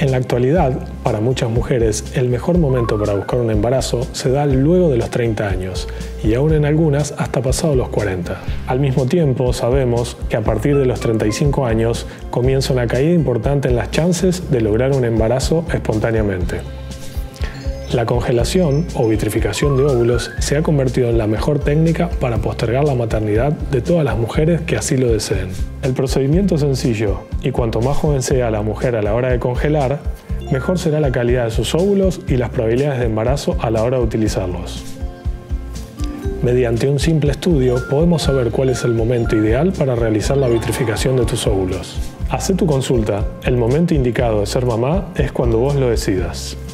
En la actualidad, para muchas mujeres, el mejor momento para buscar un embarazo se da luego de los 30 años y aún en algunas hasta pasados los 40. Al mismo tiempo, sabemos que a partir de los 35 años comienza una caída importante en las chances de lograr un embarazo espontáneamente. La congelación o vitrificación de óvulos se ha convertido en la mejor técnica para postergar la maternidad de todas las mujeres que así lo deseen. El procedimiento es sencillo y cuanto más joven sea la mujer a la hora de congelar, mejor será la calidad de sus óvulos y las probabilidades de embarazo a la hora de utilizarlos. Mediante un simple estudio podemos saber cuál es el momento ideal para realizar la vitrificación de tus óvulos. Haz tu consulta, el momento indicado de ser mamá es cuando vos lo decidas.